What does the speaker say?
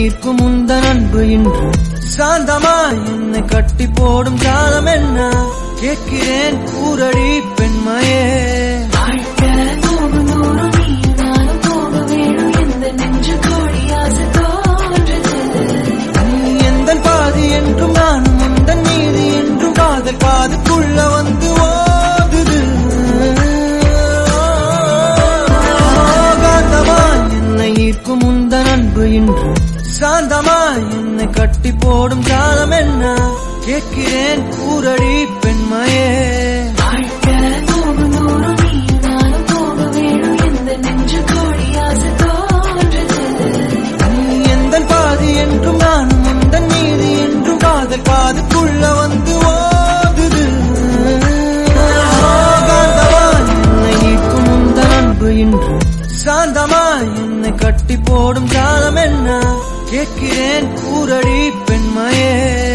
ஈர்க்கும் உந்தன் அன்பு இன்று சாந்தமா என்னை கட்டி போடும் காலம் என்ன கேட்கிறேன் கூரடி பெண்மையே எந்தன் பாதி என்றும் நானும் உந்தன் நீதி என்றும் காதல் பாதுக்குள்ள வந்து ஓதுது காந்தமா என்னை ஈர்க்கும் உந்தன் அன்பு இன்று சாந்தமா என்னை கட்டி போடும் காலம் என்ன கேட்கிறேன் கூரடி பெண்மையே எந்தன் பாதி என்றும் நானும் உந்தன் நீதி என்றும் காதல் பாதுக்குள்ள வந்து ஓதுது காந்தமா என்னை ஈர்க்கும் உந்தன் அன்பு இன்று சாந்தமா என்னை கட்டி போடும் காலம் என்ன கேட்கிறேன் கூரடி பெண்மையே